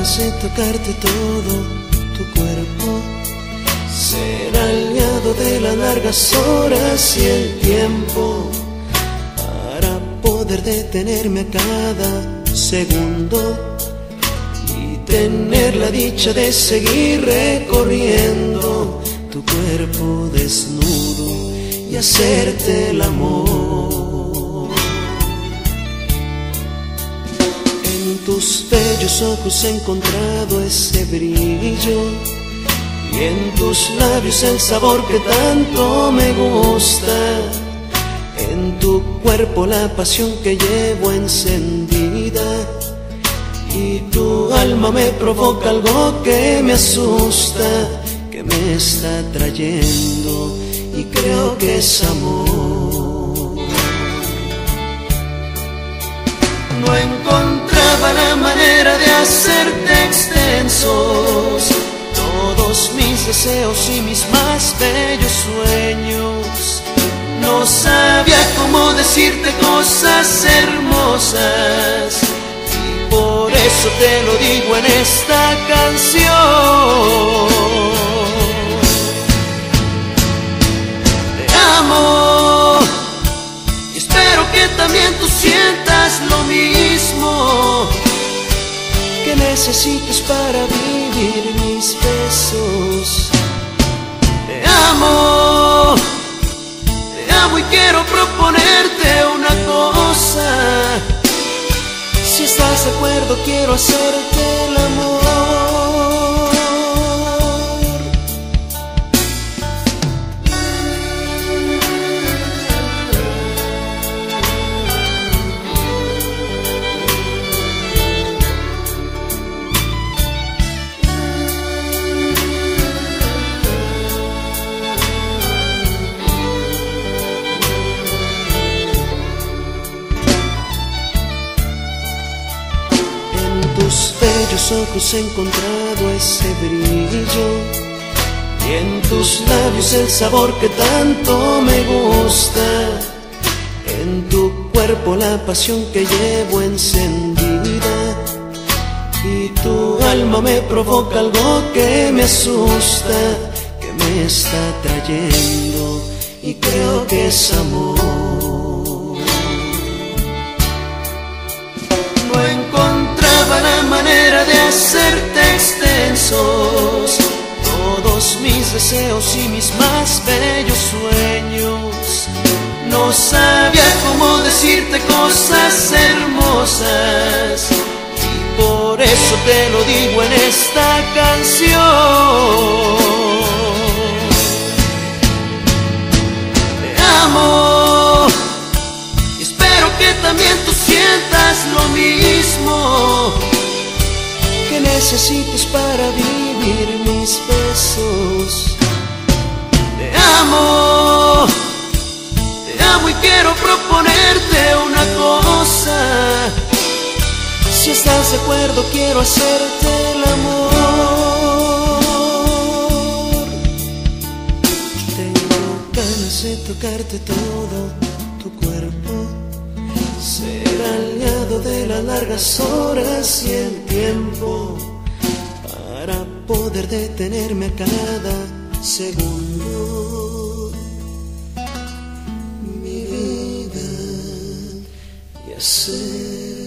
ganas de tocarte todo tu cuerpo, ser aliado de las largas horas y el tiempo, para poder detenerme a cada segundo y tener la dicha de seguir recorriendo tu cuerpo desnudo y hacerte el amor. En tus bellos ojos he encontrado ese brillo y en tus labios el sabor que tanto me gusta. En tu cuerpo la pasión que llevo encendida y tu alma me provoca algo que me asusta, que me está trayendo y creo que es amor. No encontraba la manera de hacerte extensos todos mis deseos y mis más bellos sueños. No sabía cómo decirte cosas hermosas y por eso te lo digo en esta canción. Te amo y espero que también tú sientas lo mismo, que necesites para vivir mis besos. Te amo y quiero proponerte una cosa. Si estás de acuerdo, quiero hacerte el amor. En tus bellos ojos he encontrado ese brillo y en tus labios el sabor que tanto me gusta. En tu cuerpo la pasión que llevo encendida y tu alma me provoca algo que me asusta, que me está trayendo y creo que es amor. No encontraba la manera de hacerte extensos todos mis deseos y mis más bellos sueños. No sabía cómo decirte cosas hermosas y por eso te lo digo en esta canción. Te amo y espero que también tú sientas lo mismo, que necesites para vivir mis besos. Te amo y quiero proponerte una cosa. Si estás de acuerdo, quiero hacerte el amor. Tengo ganas de tocarte todo tu cuerpo, ser aliado de las largas horas y el tiempo, para poder detenerme a cada segundo. Mi vida y hacer